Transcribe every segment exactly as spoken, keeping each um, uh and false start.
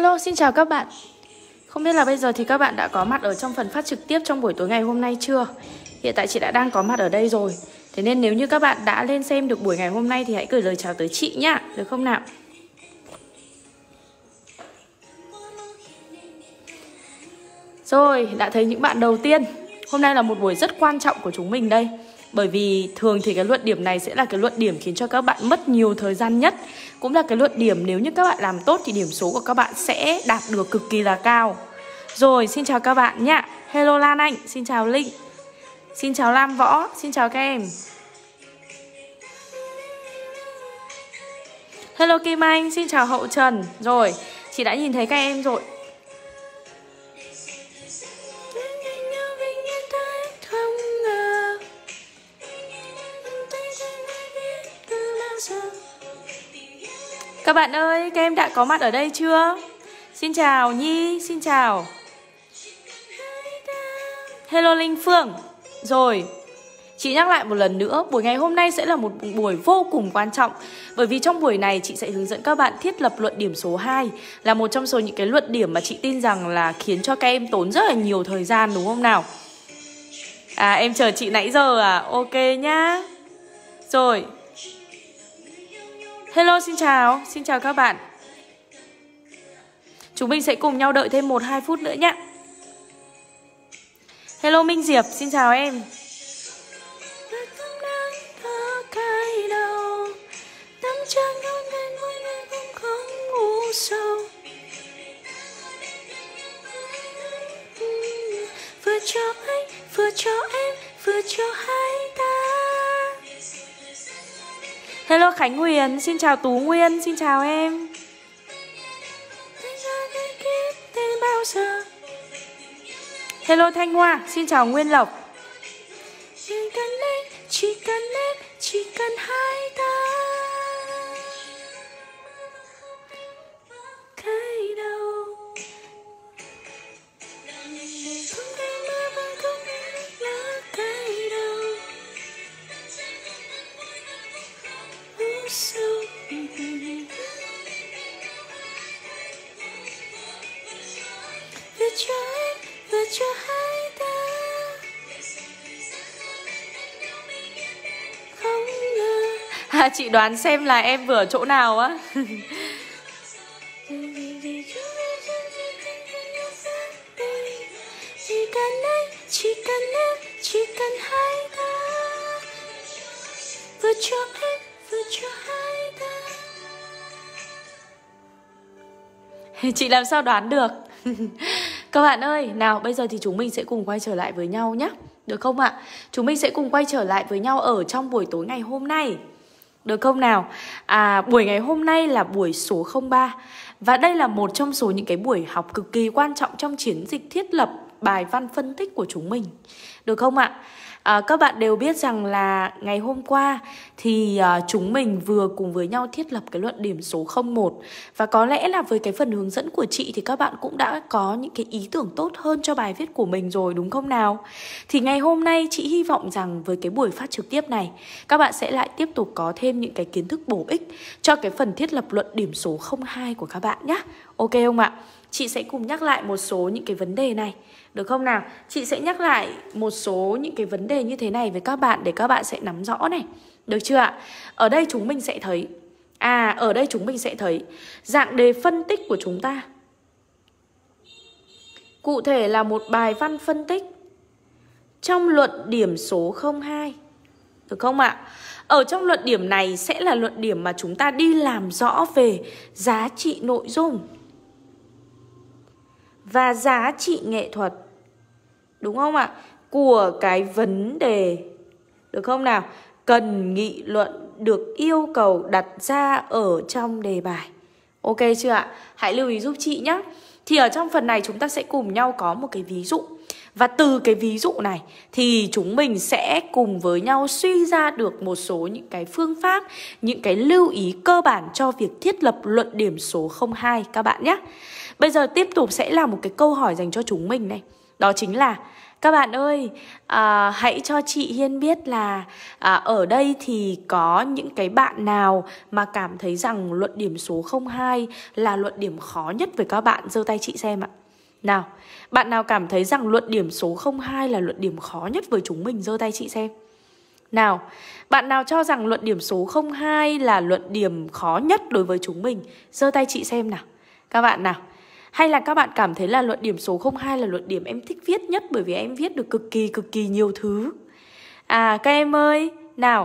Hello, xin chào các bạn. Không biết là bây giờ thì các bạn đã có mặt ở trong phần phát trực tiếp trong buổi tối ngày hôm nay chưa? Hiện tại chị đã đang có mặt ở đây rồi. Thế nên nếu như các bạn đã lên xem được buổi ngày hôm nay thì hãy gửi lời chào tới chị nhá, được không nào? Rồi, đã thấy những bạn đầu tiên. Hôm nay là một buổi rất quan trọng của chúng mình đây. Bởi vì thường thì cái luận điểm này sẽ là cái luận điểm khiến cho các bạn mất nhiều thời gian nhất. Cũng là cái luận điểm nếu như các bạn làm tốt thì điểm số của các bạn sẽ đạt được cực kỳ là cao. Rồi, xin chào các bạn nhá. Hello Lan Anh, xin chào Linh. Xin chào Lam Võ, xin chào các em. Hello Kim Anh, xin chào Hậu Trần. Rồi, chị đã nhìn thấy các em rồi. Các bạn ơi, các em đã có mặt ở đây chưa? Xin chào Nhi, xin chào. Hello Linh Phương. Rồi, chị nhắc lại một lần nữa, buổi ngày hôm nay sẽ là một buổi vô cùng quan trọng. Bởi vì trong buổi này chị sẽ hướng dẫn các bạn thiết lập luận điểm số hai. Là một trong số những cái luận điểm mà chị tin rằng là khiến cho các em tốn rất là nhiều thời gian, đúng không nào? À, em chờ chị nãy giờ à? Ok nhá. Rồi. Hello, xin chào, xin chào các bạn. Chúng mình sẽ cùng nhau đợi thêm một hai phút nữa nhé. Hello Minh Diệp, xin chào em. Vừa cho anh, vừa cho em, vừa cho hai ta. Hello Khánh Huyền, xin chào Tú Nguyên, xin chào em. Hello Thanh Hoa, xin chào Nguyên Lộc. Chỉ cần em, chỉ cần em, chỉ cần hai ta. Cái đầu không thể mơ và không thể là cái đầu. So vừa cho em, vừa cho hai ta. Không ngờ à, chị đoán xem là em vừa ở chỗ nào á. Chỉ cần em, chỉ cần em, chỉ cần hai ta. Vừa cho em, vừa cho hai ta. Chị làm sao đoán được. Các bạn ơi, nào bây giờ thì chúng mình sẽ cùng quay trở lại với nhau nhé. Được không ạ? Chúng mình sẽ cùng quay trở lại với nhau ở trong buổi tối ngày hôm nay. Được không nào? À, buổi ngày hôm nay là buổi số không ba. Và đây là một trong số những cái buổi học cực kỳ quan trọng trong chiến dịch thiết lập bài văn phân tích của chúng mình. Được không ạ? À, các bạn đều biết rằng là ngày hôm qua thì à, chúng mình vừa cùng với nhau thiết lập cái luận điểm số không một. Và có lẽ là với cái phần hướng dẫn của chị thì các bạn cũng đã có những cái ý tưởng tốt hơn cho bài viết của mình rồi, đúng không nào? Thì ngày hôm nay chị hy vọng rằng với cái buổi phát trực tiếp này, các bạn sẽ lại tiếp tục có thêm những cái kiến thức bổ ích cho cái phần thiết lập luận điểm số không hai của các bạn nhé. Ok không ạ? Chị sẽ cùng nhắc lại một số những cái vấn đề này. Được không nào? Chị sẽ nhắc lại một số những cái vấn đề như thế này với các bạn để các bạn sẽ nắm rõ này. Được chưa ạ? Ở đây chúng mình sẽ thấy À, ở đây chúng mình sẽ thấy dạng đề phân tích của chúng ta. Cụ thể là một bài văn phân tích trong luận điểm số không hai. Được không ạ? Ở trong luận điểm này sẽ là luận điểm mà chúng ta đi làm rõ về giá trị nội dung và giá trị nghệ thuật. Đúng không ạ? Của cái vấn đề. Được không nào? Cần nghị luận được yêu cầu đặt ra ở trong đề bài. Ok chưa ạ? Hãy lưu ý giúp chị nhé. Thì ở trong phần này chúng ta sẽ cùng nhau có một cái ví dụ. Và từ cái ví dụ này thì chúng mình sẽ cùng với nhau suy ra được một số những cái phương pháp, những cái lưu ý cơ bản cho việc thiết lập luận điểm số không hai các bạn nhé. Bây giờ tiếp tục sẽ là một cái câu hỏi dành cho chúng mình này. Đó chính là Các bạn ơi, à, hãy cho chị Hiên biết là à, ở đây thì có những cái bạn nào mà cảm thấy rằng luận điểm số không hai là luận điểm khó nhất với các bạn, giơ tay chị xem ạ. Nào, bạn nào cảm thấy rằng luận điểm số không hai là luận điểm khó nhất với chúng mình, giơ tay chị xem. Nào, bạn nào cho rằng luận điểm số không hai là luận điểm khó nhất đối với chúng mình, giơ tay chị xem nào. Các bạn nào. Hay là các bạn cảm thấy là luận điểm số không hai là luận điểm em thích viết nhất bởi vì em viết được cực kỳ cực kỳ nhiều thứ. À các em ơi, nào.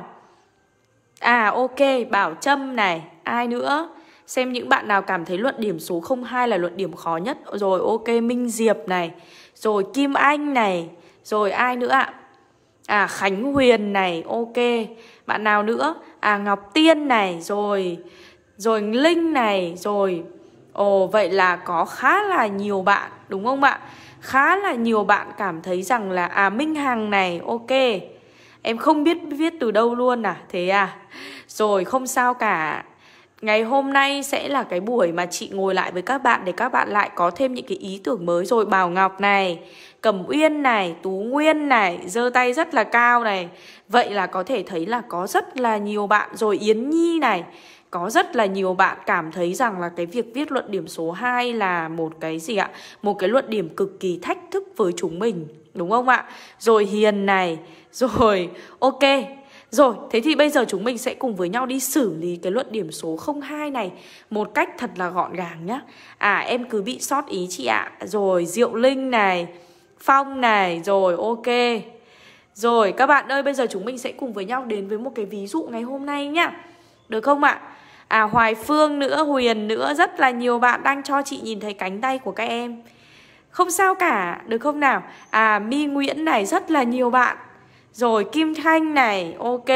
À ok, Bảo Trâm này, ai nữa? Xem những bạn nào cảm thấy luận điểm số không hai là luận điểm khó nhất. Rồi ok, Minh Diệp này, rồi Kim Anh này, rồi ai nữa ạ? À Khánh Huyền này, ok. Bạn nào nữa? À Ngọc Tiên này, rồi Rồi Linh này, rồi ồ vậy là có khá là nhiều bạn, đúng không ạ? Khá là nhiều bạn cảm thấy rằng là à Minh Hằng này, ok. Em không biết viết từ đâu luôn à? Thế à? Rồi không sao cả. Ngày hôm nay sẽ là cái buổi mà chị ngồi lại với các bạn để các bạn lại có thêm những cái ý tưởng mới. Rồi Bảo Ngọc này, Cẩm Uyên này, Tú Nguyên này, giơ tay rất là cao này. Vậy là có thể thấy là có rất là nhiều bạn. Rồi Yến Nhi này, có rất là nhiều bạn cảm thấy rằng là cái việc viết luận điểm số hai là một cái gì ạ? Một cái luận điểm cực kỳ thách thức với chúng mình, đúng không ạ? Rồi Hiền này, rồi ok. Rồi, thế thì bây giờ chúng mình sẽ cùng với nhau đi xử lý cái luận điểm số không hai này một cách thật là gọn gàng nhá. À em cứ bị sót ý chị ạ. Rồi Diệu Linh này, Phong này, rồi ok. Rồi các bạn ơi, bây giờ chúng mình sẽ cùng với nhau đến với một cái ví dụ ngày hôm nay nhá. Được không ạ? À Hoài Phương nữa, Huyền nữa, rất là nhiều bạn đang cho chị nhìn thấy cánh tay của các em. Không sao cả, được không nào? À My Nguyễn này, rất là nhiều bạn. Rồi Kim Thanh này, ok.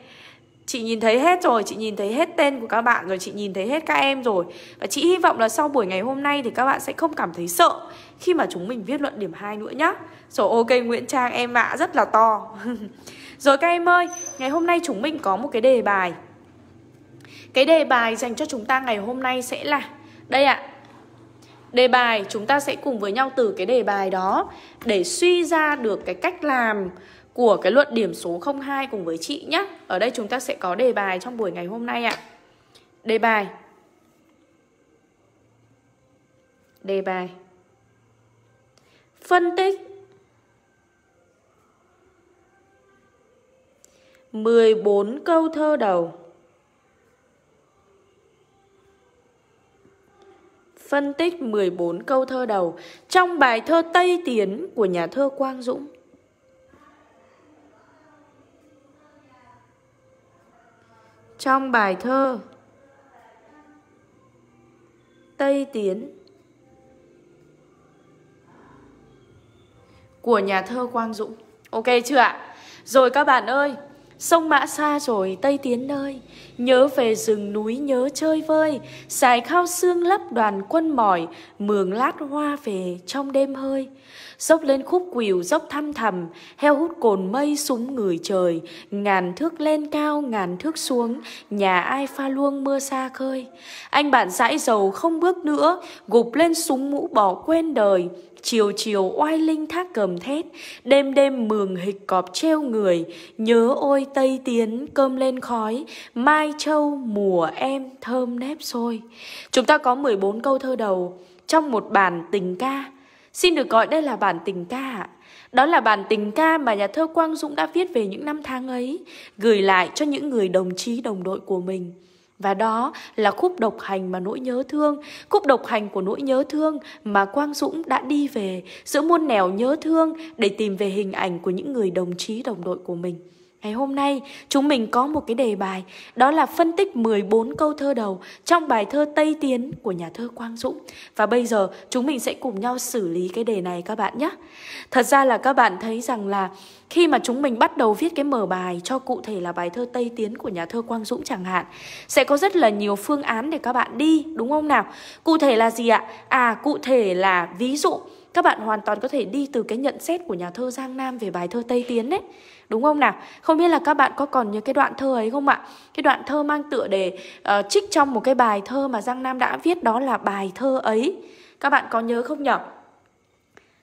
Chị nhìn thấy hết rồi, chị nhìn thấy hết tên của các bạn rồi, chị nhìn thấy hết các em rồi. Và chị hy vọng là sau buổi ngày hôm nay thì các bạn sẽ không cảm thấy sợ khi mà chúng mình viết luận điểm hai nữa nhá. Rồi ok Nguyễn Trang em ạ, rất là to. Rồi các em ơi, ngày hôm nay chúng mình có một cái đề bài. Cái đề bài dành cho chúng ta ngày hôm nay sẽ là đây ạ. Đề bài chúng ta sẽ cùng với nhau từ cái đề bài đó để suy ra được cái cách làm của cái luận điểm số không hai cùng với chị nhé. Ở đây chúng ta sẽ có đề bài trong buổi ngày hôm nay ạ. Đề bài. Đề bài. Phân tích mười bốn câu thơ đầu. Phân tích mười bốn câu thơ đầu trong bài thơ Tây Tiến của nhà thơ Quang Dũng. Trong bài thơ Tây Tiến của nhà thơ Quang Dũng. Ok chưa ạ? Rồi các bạn ơi, sông Mã xa rồi Tây Tiến ơi, nhớ về rừng núi nhớ chơi vơi, sải khao xương lấp đoàn quân mỏi, mường lát hoa về trong đêm hơi. Dốc lên khúc quỳu dốc thăm thầm, heo hút cồn mây súng người trời, ngàn thước lên cao ngàn thước xuống, nhà ai pha luông mưa xa khơi. Anh bạn dãi dầu không bước nữa, gục lên súng mũ bỏ quên đời. Chiều chiều oai linh thác cầm thét, đêm đêm mường hịch cọp treo người, nhớ ôi Tây Tiến cơm lên khói, mai châu mùa em thơm nếp xôi. Chúng ta có mười bốn câu thơ đầu trong một bản tình ca. Xin được gọi đây là bản tình ca ạ. Đó là bản tình ca mà nhà thơ Quang Dũng đã viết về những năm tháng ấy, gửi lại cho những người đồng chí đồng đội của mình. Và đó là khúc độc hành mà nỗi nhớ thương, khúc độc hành của nỗi nhớ thương mà Quang Dũng đã đi về giữa muôn nẻo nhớ thương để tìm về hình ảnh của những người đồng chí đồng đội của mình. Ngày hôm nay chúng mình có một cái đề bài, đó là phân tích mười bốn câu thơ đầu trong bài thơ Tây Tiến của nhà thơ Quang Dũng. Và bây giờ chúng mình sẽ cùng nhau xử lý cái đề này các bạn nhé. Thật ra là các bạn thấy rằng là khi mà chúng mình bắt đầu viết cái mở bài cho cụ thể là bài thơ Tây Tiến của nhà thơ Quang Dũng chẳng hạn, sẽ có rất là nhiều phương án để các bạn đi, đúng không nào? Cụ thể là gì ạ? À, cụ thể là ví dụ các bạn hoàn toàn có thể đi từ cái nhận xét của nhà thơ Giang Nam về bài thơ Tây Tiến đấy. Đúng không nào? Không biết là các bạn có còn nhớ cái đoạn thơ ấy không ạ? Cái đoạn thơ mang tựa đề uh, trích trong một cái bài thơ mà Giang Nam đã viết, đó là bài thơ ấy. Các bạn có nhớ không nhỉ?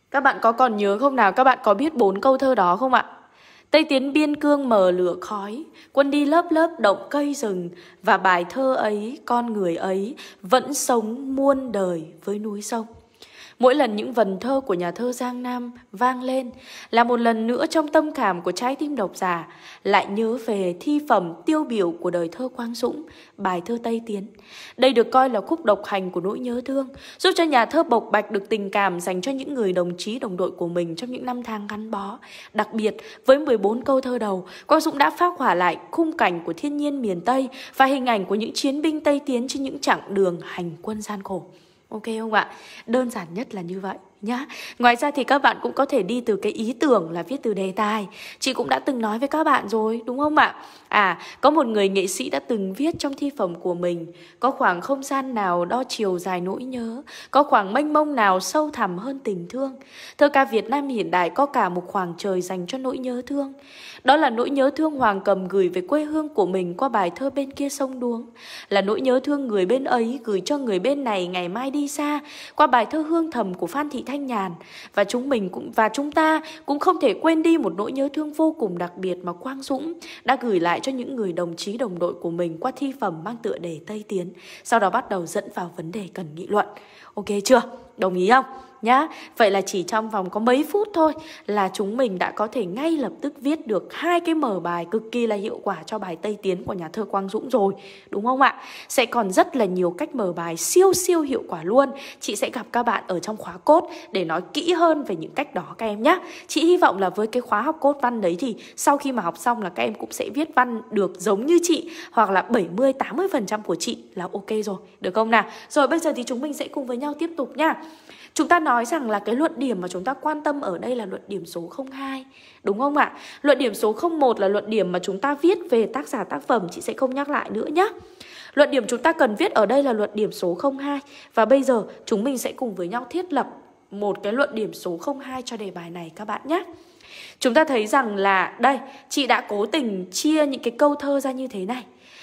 Các bạn có còn nhớ không nào? Các bạn có biết bốn câu thơ đó không ạ? Tây tiến biên cương mờ lửa khói, quân đi lớp lớp động cây rừng, và bài thơ ấy, con người ấy vẫn sống muôn đời với núi sông. Mỗi lần những vần thơ của nhà thơ Giang Nam vang lên là một lần nữa trong tâm khảm của trái tim độc giả lại nhớ về thi phẩm tiêu biểu của đời thơ Quang Dũng, bài thơ Tây Tiến. Đây được coi là khúc độc hành của nỗi nhớ thương, giúp cho nhà thơ bộc bạch được tình cảm dành cho những người đồng chí đồng đội của mình trong những năm tháng gắn bó. Đặc biệt, với mười bốn câu thơ đầu, Quang Dũng đã phác họa lại khung cảnh của thiên nhiên miền Tây và hình ảnh của những chiến binh Tây Tiến trên những chặng đường hành quân gian khổ. Ok không ạ? Đơn giản nhất là như vậy nhá. Ngoài ra thì các bạn cũng có thể đi từ cái ý tưởng là viết từ đề tài. Chị cũng đã từng nói với các bạn rồi, đúng không ạ? À, có một người nghệ sĩ đã từng viết trong thi phẩm của mình: có khoảng không gian nào đo chiều dài nỗi nhớ, có khoảng mênh mông nào sâu thẳm hơn tình thương. Thơ ca Việt Nam hiện đại có cả một khoảng trời dành cho nỗi nhớ thương. Đó là nỗi nhớ thương Hoàng Cầm gửi về quê hương của mình qua bài thơ Bên kia sông Đuống, là nỗi nhớ thương người bên ấy gửi cho người bên này ngày mai đi xa qua bài thơ Hương Thầm của Phan Thị Thanh Nhàn. Và chúng mình cũng và chúng ta cũng không thể quên đi một nỗi nhớ thương vô cùng đặc biệt mà Quang Dũng đã gửi lại cho những người đồng chí đồng đội của mình qua thi phẩm mang tựa đề Tây Tiến. Sau đó bắt đầu dẫn vào vấn đề cần nghị luận. Ok chưa? Đồng ý không? Nhá, vậy là chỉ trong vòng có mấy phút thôi là chúng mình đã có thể ngay lập tức viết được hai cái mở bài cực kỳ là hiệu quả cho bài Tây Tiến của nhà thơ Quang Dũng rồi, đúng không ạ? Sẽ còn rất là nhiều cách mở bài siêu siêu hiệu quả luôn. Chị sẽ gặp các bạn ở trong khóa cốt để nói kỹ hơn về những cách đó các em nhé. Chị hy vọng là với cái khóa học cốt văn đấy thì sau khi mà học xong là các em cũng sẽ viết văn được giống như chị, hoặc là bảy mươi tám mươi phần trăm của chị là ok rồi, được không nào? Rồi bây giờ thì chúng mình sẽ cùng với nhau tiếp tục nha. Chúng ta nói rằng là cái luận điểm mà chúng ta quan tâm ở đây là luận điểm số không hai, đúng không ạ? Luận điểm số không một là luận điểm mà chúng ta viết về tác giả tác phẩm, chị sẽ không nhắc lại nữa nhé. Luận điểm chúng ta cần viết ở đây là luận điểm số không hai. Và bây giờ chúng mình sẽ cùng với nhau thiết lập một cái luận điểm số không hai cho đề bài này các bạn nhé. Chúng ta thấy rằng là đây, chị đã cố tình chia những cái câu thơ ra như thế này.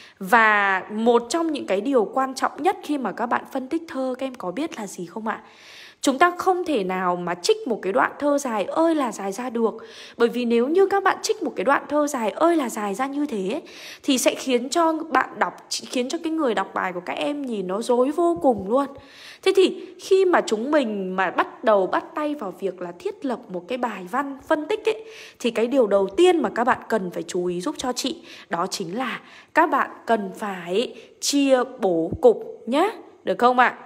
Và một trong những cái điều quan trọng nhất khi mà các bạn phân tích thơ, các em có biết là gì không ạ? Chúng ta không thể nào mà trích một cái đoạn thơ dài ơi là dài ra được. Bởi vì nếu như các bạn trích một cái đoạn thơ dài ơi là dài ra như thế thì sẽ khiến cho bạn đọc, khiến cho cái người đọc bài của các em nhìn nó rối vô cùng luôn. Thế thì khi mà chúng mình mà bắt đầu bắt tay vào việc là thiết lập một cái bài văn phân tích ấy, thì cái điều đầu tiên mà các bạn cần phải chú ý giúp cho chị đó chính là các bạn cần phải chia bố cục nhé, được không ạ?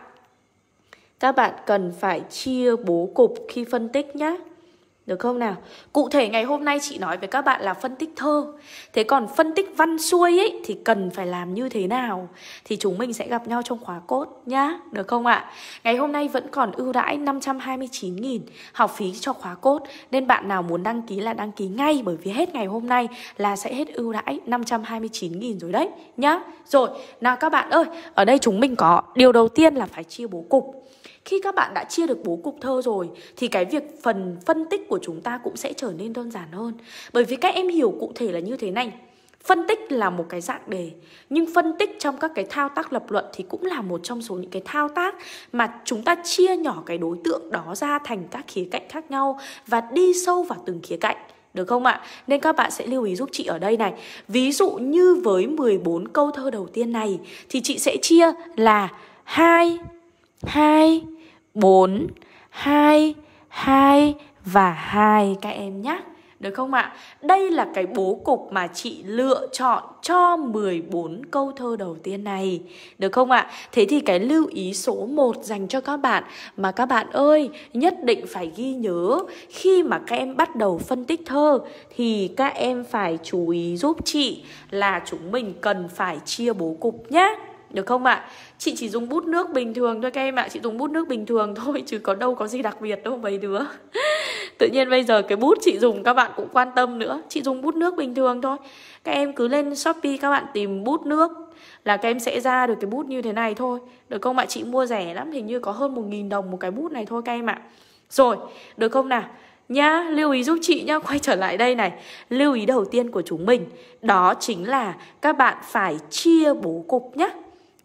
Các bạn cần phải chia bố cục khi phân tích nhé, được không nào? Cụ thể ngày hôm nay chị nói với các bạn là phân tích thơ. Thế còn phân tích văn xuôi ấy thì cần phải làm như thế nào? Thì chúng mình sẽ gặp nhau trong khóa cốt nhá, được không ạ? Ngày hôm nay vẫn còn ưu đãi năm trăm hai mươi chín nghìn học phí cho khóa cốt. Nên bạn nào muốn đăng ký là đăng ký ngay, bởi vì hết ngày hôm nay là sẽ hết ưu đãi năm trăm hai mươi chín nghìn rồi đấy nhá. Rồi, nào các bạn ơi, ở đây chúng mình có điều đầu tiên là phải chia bố cục. Khi các bạn đã chia được bố cục thơ rồi thì cái việc phần phân tích của chúng ta cũng sẽ trở nên đơn giản hơn. Bởi vì các em hiểu cụ thể là như thế này. Phân tích là một cái dạng đề, nhưng phân tích trong các cái thao tác lập luận thì cũng là một trong số những cái thao tác mà chúng ta chia nhỏ cái đối tượng đó ra thành các khía cạnh khác nhau và đi sâu vào từng khía cạnh, được không ạ? Nên các bạn sẽ lưu ý giúp chị ở đây này. Ví dụ như với mười bốn câu thơ đầu tiên này thì chị sẽ chia là hai, hai, bốn, hai, hai và hai các em nhé, được không ạ? Đây là cái bố cục mà chị lựa chọn cho mười bốn câu thơ đầu tiên này, được không ạ? Thế thì cái lưu ý số một dành cho các bạn mà các bạn ơi nhất định phải ghi nhớ khi mà các em bắt đầu phân tích thơ thì các em phải chú ý giúp chị là chúng mình cần phải chia bố cục nhé, được không ạ? Chị chỉ dùng bút nước bình thường thôi các em ạ. Chị dùng bút nước bình thường thôi chứ có đâu có gì đặc biệt đâu mấy đứa. Tự nhiên bây giờ cái bút chị dùng các bạn cũng quan tâm nữa. Chị dùng bút nước bình thường thôi. Các em cứ lên Shopee các bạn tìm bút nước là các em sẽ ra được cái bút như thế này thôi, được không ạ? Chị mua rẻ lắm, hình như có hơn một nghìn đồng một cái bút này thôi các em ạ. Rồi, được không nào? Nhá, lưu ý giúp chị nhá, quay trở lại đây này. Lưu ý đầu tiên của chúng mình đó chính là các bạn phải chia bố cục nhá,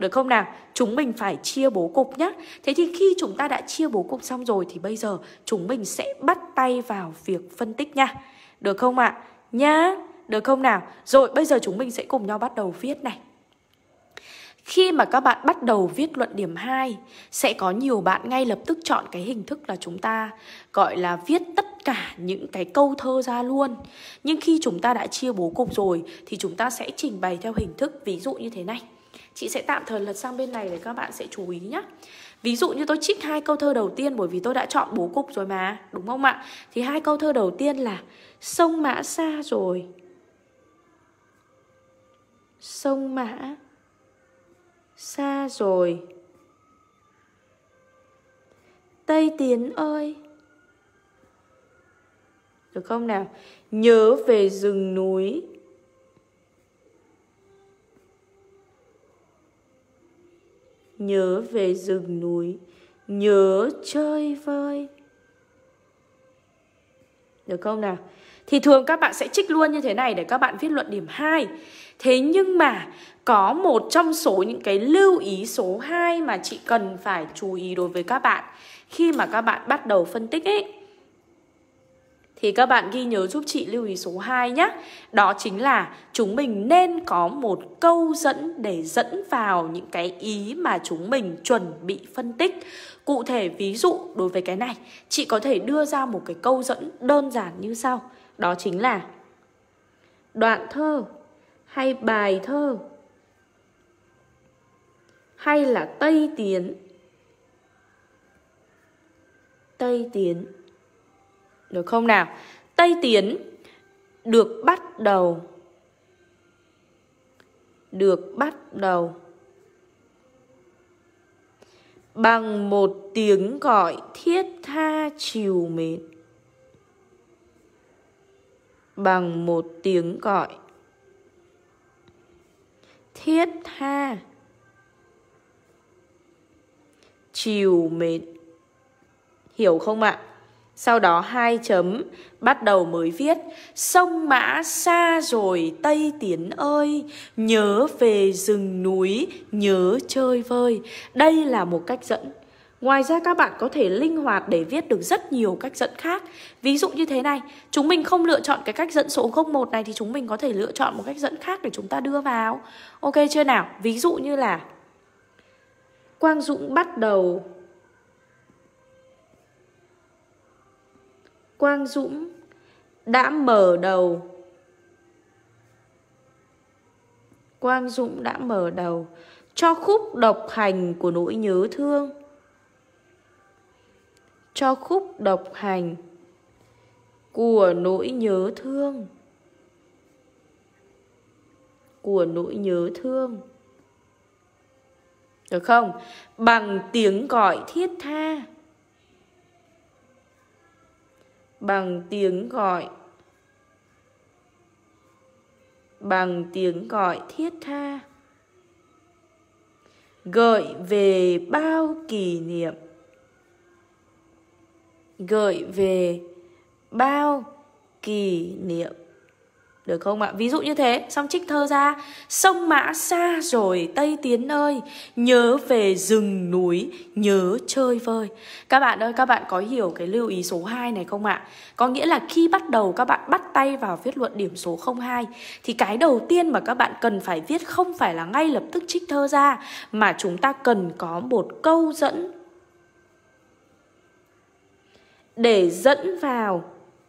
Được không nào? Chúng mình phải chia bố cục nhá. Thế thì khi chúng ta đã chia bố cục xong rồi thì bây giờ chúng mình sẽ bắt tay vào việc phân tích nha. Được không ạ? Nhá. Được không nào? Rồi bây giờ chúng mình sẽ cùng nhau bắt đầu viết này. Khi mà các bạn bắt đầu viết luận điểm hai, sẽ có nhiều bạn ngay lập tức chọn cái hình thức là chúng ta gọi là viết tất cả những cái câu thơ ra luôn. Nhưng khi chúng ta đã chia bố cục rồi thì chúng ta sẽ trình bày theo hình thức ví dụ như thế này. Chị sẽ tạm thời lật sang bên này để các bạn sẽ chú ý nhé. Ví dụ như tôi trích hai câu thơ đầu tiên bởi vì tôi đã chọn bố cục rồi mà, đúng không ạ? Thì hai câu thơ đầu tiên là sông Mã xa rồi. Sông Mã xa rồi. Tây Tiến ơi. Được không nào? Nhớ về rừng núi. Nhớ về rừng núi. Nhớ chơi vơi. Được không nào? Thì thường các bạn sẽ trích luôn như thế này để các bạn viết luận điểm hai. Thế nhưng mà có một trong số những cái lưu ý số hai mà chị cần phải chú ý đối với các bạn khi mà các bạn bắt đầu phân tích ấy. Thì các bạn ghi nhớ giúp chị lưu ý số hai nhé. Đó chính là chúng mình nên có một câu dẫn để dẫn vào những cái ý mà chúng mình chuẩn bị phân tích. Cụ thể ví dụ đối với cái này, chị có thể đưa ra một cái câu dẫn đơn giản như sau. Đó chính là đoạn thơ hay bài thơ hay là Tây Tiến. Tây Tiến. Được không nào? Tây Tiến được bắt đầu. Được bắt đầu bằng một tiếng gọi thiết tha trìu mến. Bằng một tiếng gọi thiết tha trìu mến. Hiểu không ạ? Sau đó hai chấm, bắt đầu mới viết sông Mã xa rồi Tây Tiến ơi, nhớ về rừng núi, nhớ chơi vơi. Đây là một cách dẫn. Ngoài ra các bạn có thể linh hoạt để viết được rất nhiều cách dẫn khác. Ví dụ như thế này, chúng mình không lựa chọn cái cách dẫn số không một này thì chúng mình có thể lựa chọn một cách dẫn khác để chúng ta đưa vào. Ok chưa nào? Ví dụ như là Quang Dũng bắt đầu. Quang Dũng đã mở đầu. Quang Dũng đã mở đầu cho khúc độc hành của nỗi nhớ thương. Cho khúc độc hành của nỗi nhớ thương. Của nỗi nhớ thương. Được không? Bằng tiếng gọi thiết tha. Bằng tiếng gọi. Bằng tiếng gọi thiết tha. Gợi về bao kỷ niệm. Gợi về bao kỷ niệm. Được không ạ? Ví dụ như thế, xong trích thơ ra. Sông Mã xa rồi Tây Tiến ơi, nhớ về rừng núi, nhớ chơi vơi. Các bạn ơi, các bạn có hiểu cái lưu ý số hai này không ạ? Có nghĩa là khi bắt đầu các bạn bắt tay vào viết luận điểm số không hai thì cái đầu tiên mà các bạn cần phải viết không phải là ngay lập tức trích thơ ra, mà chúng ta cần có một câu dẫn để dẫn vào.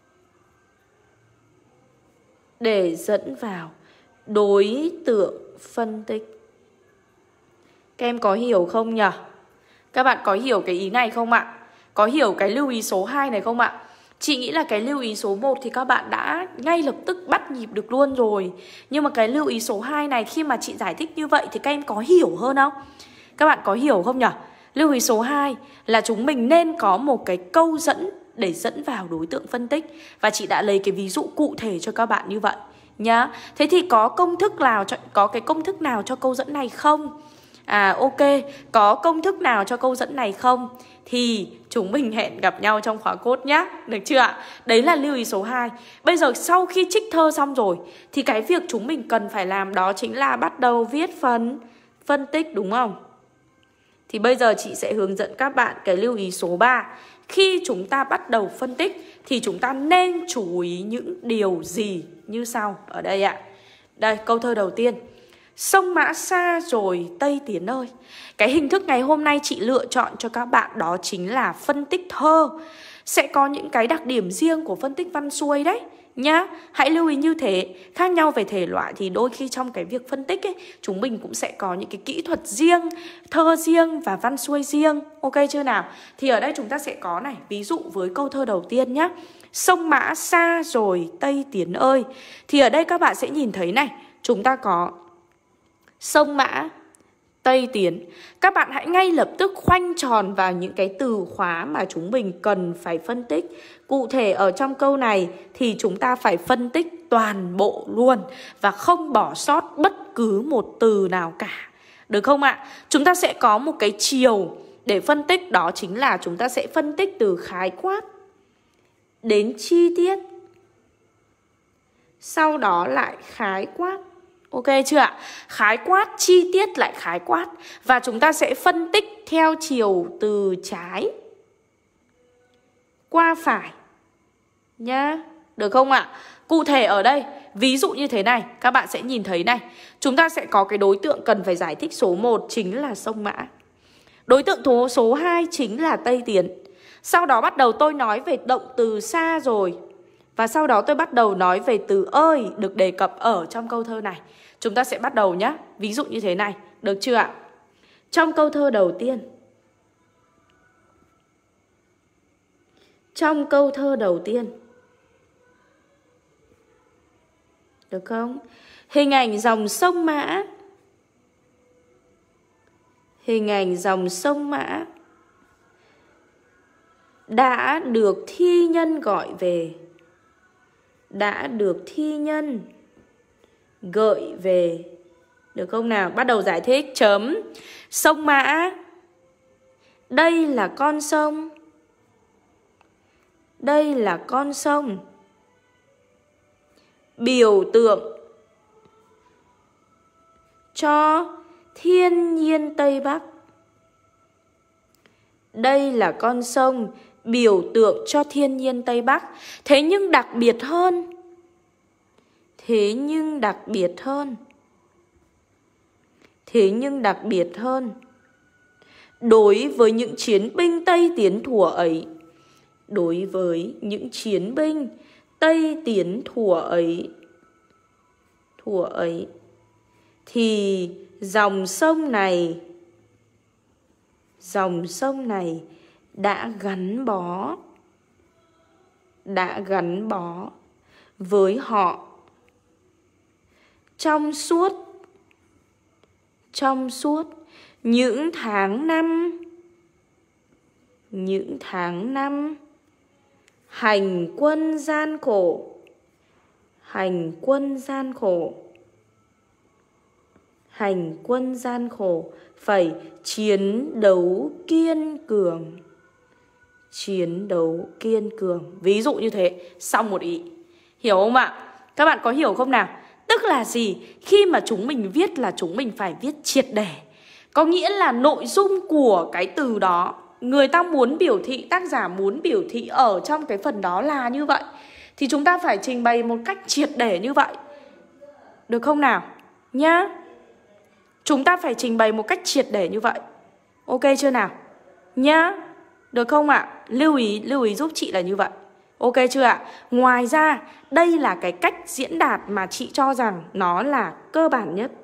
Để dẫn vào đối tượng phân tích. Các em có hiểu không nhỉ? Các bạn có hiểu cái ý này không ạ? Có hiểu cái lưu ý số hai này không ạ? Chị nghĩ là cái lưu ý số một thì các bạn đã ngay lập tức bắt nhịp được luôn rồi. Nhưng mà cái lưu ý số hai này khi mà chị giải thích như vậy thì các em có hiểu hơn không? Các bạn có hiểu không nhỉ? Lưu ý số hai là chúng mình nên có một cái câu dẫn để dẫn vào đối tượng phân tích. Và chị đã lấy cái ví dụ cụ thể cho các bạn như vậy nhá. Thế thì có công thức nào cho, có cái công thức nào cho câu dẫn này không? À ok, có công thức nào cho câu dẫn này không? Thì chúng mình hẹn gặp nhau trong khóa code nhá. Được chưa ạ? Đấy là lưu ý số hai. Bây giờ sau khi trích thơ xong rồi thì cái việc chúng mình cần phải làm đó chính là bắt đầu viết phần phân tích đúng không? Thì bây giờ chị sẽ hướng dẫn các bạn cái lưu ý số ba. Khi chúng ta bắt đầu phân tích thì chúng ta nên chú ý những điều gì như sau ở đây ạ. Đây, câu thơ đầu tiên. Sông Mã xa rồi Tây Tiến ơi. Cái hình thức ngày hôm nay chị lựa chọn cho các bạn đó chính là phân tích thơ. Sẽ có những cái đặc điểm riêng của phân tích văn xuôi đấy nhá. Hãy lưu ý như thế. Khác nhau về thể loại thì đôi khi trong cái việc phân tích ấy, chúng mình cũng sẽ có những cái kỹ thuật riêng, thơ riêng và văn xuôi riêng. Ok chưa nào? Thì ở đây chúng ta sẽ có này, ví dụ với câu thơ đầu tiên nhá. Sông Mã xa rồi Tây Tiến ơi. Thì ở đây các bạn sẽ nhìn thấy này, chúng ta có sông Mã, Tây Tiến. Các bạn hãy ngay lập tức khoanh tròn vào những cái từ khóa mà chúng mình cần phải phân tích. Cụ thể ở trong câu này thì chúng ta phải phân tích toàn bộ luôn và không bỏ sót bất cứ một từ nào cả. Được không ạ? Chúng ta sẽ có một cái chiều để phân tích, đó chính là chúng ta sẽ phân tích từ khái quát đến chi tiết, sau đó lại khái quát. Ok chưa ạ? Khái quát, chi tiết lại khái quát. Và chúng ta sẽ phân tích theo chiều từ trái qua phải nhá. Được không ạ? Cụ thể ở đây, ví dụ như thế này, các bạn sẽ nhìn thấy này. Chúng ta sẽ có cái đối tượng cần phải giải thích số một chính là sông Mã. Đối tượng số hai chính là Tây Tiến. Sau đó bắt đầu tôi nói về động từ xa rồi. Và sau đó tôi bắt đầu nói về từ ơi được đề cập ở trong câu thơ này. Chúng ta sẽ bắt đầu nhé. Ví dụ như thế này. Được chưa ạ? Trong câu thơ đầu tiên. Trong câu thơ đầu tiên. Được không? Hình ảnh dòng sông Mã. Hình ảnh dòng sông Mã đã được thi nhân gọi về. Đã được thi nhân gợi về. Được không nào? Bắt đầu giải thích. Chấm. Sông Mã. Đây là con sông. Đây là con sông. Biểu tượng cho thiên nhiên Tây Bắc. Đây là con sông biểu tượng cho thiên nhiên Tây Bắc. Thế nhưng đặc biệt hơn. Thế nhưng đặc biệt hơn. Thế nhưng đặc biệt hơn. Đối với những chiến binh Tây Tiến thuở ấy. Đối với những chiến binh Tây Tiến thuở ấy. Thuở ấy. Thì dòng sông này. Dòng sông này đã gắn bó. Đã gắn bó với họ. Trong suốt. Trong suốt những tháng năm. Những tháng năm hành quân gian khổ. Hành quân gian khổ. Hành quân gian khổ. Phải chiến đấu kiên cường. Chiến đấu kiên cường. Ví dụ như thế. Xong một ý. Hiểu không ạ? Các bạn có hiểu không nào? Tức là gì? Khi mà chúng mình viết là chúng mình phải viết triệt để. Có nghĩa là nội dung của cái từ đó người ta muốn biểu thị, tác giả muốn biểu thị ở trong cái phần đó là như vậy. Thì chúng ta phải trình bày một cách triệt để như vậy. Được không nào? Nhá. Chúng ta phải trình bày một cách triệt để như vậy. Ok chưa nào? Nhá. Được không ạ? Lưu ý, lưu ý giúp chị là như vậy. Ok chưa ạ? Ngoài ra, đây là cái cách diễn đạt mà chị cho rằng nó là cơ bản nhất.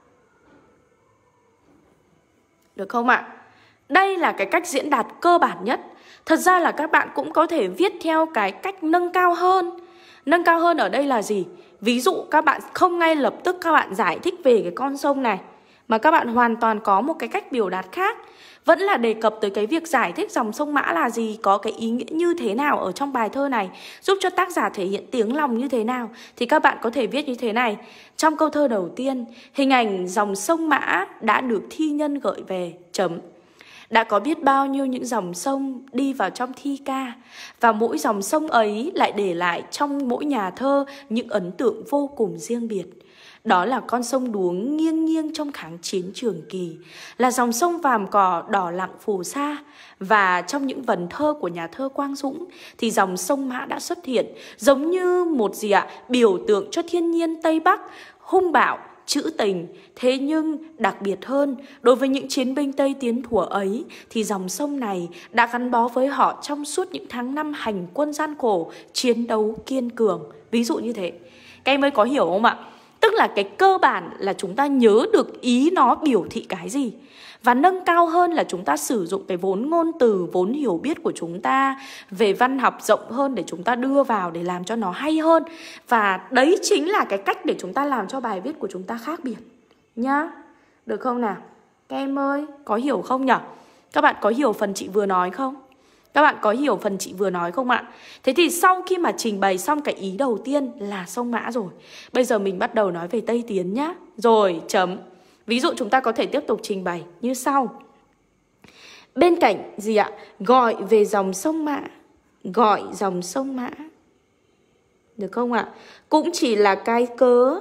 Được không ạ? Đây là cái cách diễn đạt cơ bản nhất. Thật ra là các bạn cũng có thể viết theo cái cách nâng cao hơn. Nâng cao hơn ở đây là gì? Ví dụ các bạn không ngay lập tức các bạn giải thích về cái con sông này, mà các bạn hoàn toàn có một cái cách biểu đạt khác. Vẫn là đề cập tới cái việc giải thích dòng sông Mã là gì, có cái ý nghĩa như thế nào ở trong bài thơ này, giúp cho tác giả thể hiện tiếng lòng như thế nào. Thì các bạn có thể viết như thế này. Trong câu thơ đầu tiên, hình ảnh dòng sông Mã đã được thi nhân gợi về. Chấm. Đã có biết bao nhiêu những dòng sông đi vào trong thi ca, và mỗi dòng sông ấy lại để lại trong mỗi nhà thơ những ấn tượng vô cùng riêng biệt. Đó là con sông Đuống nghiêng nghiêng trong kháng chiến Trường Kỳ, là dòng sông vàm cỏ đỏ lặng phù sa. Và trong những vần thơ của nhà thơ Quang Dũng thì dòng sông Mã đã xuất hiện giống như một gì ạ? Biểu tượng cho thiên nhiên Tây Bắc, hung bạo, trữ tình. Thế nhưng đặc biệt hơn, đối với những chiến binh Tây Tiến thuở ấy thì dòng sông này đã gắn bó với họ trong suốt những tháng năm hành quân gian khổ, chiến đấu kiên cường. Ví dụ như thế. Các em ơi có hiểu không ạ? Tức là cái cơ bản là chúng ta nhớ được ý nó biểu thị cái gì. Và nâng cao hơn là chúng ta sử dụng cái vốn ngôn từ, vốn hiểu biết của chúng ta về văn học rộng hơn để chúng ta đưa vào để làm cho nó hay hơn. Và đấy chính là cái cách để chúng ta làm cho bài viết của chúng ta khác biệt nhá. Được không nào? Các em ơi, có hiểu không nhỉ? Các bạn có hiểu phần chị vừa nói không? Các bạn có hiểu phần chị vừa nói không ạ? Thế thì sau khi mà trình bày xong cái ý đầu tiên là sông Mã rồi, bây giờ mình bắt đầu nói về Tây Tiến nhá. Rồi, chấm. Ví dụ chúng ta có thể tiếp tục trình bày như sau. Bên cạnh gì ạ? Gọi về dòng sông Mã. Gọi dòng sông Mã. Được không ạ? Cũng chỉ là cái cớ.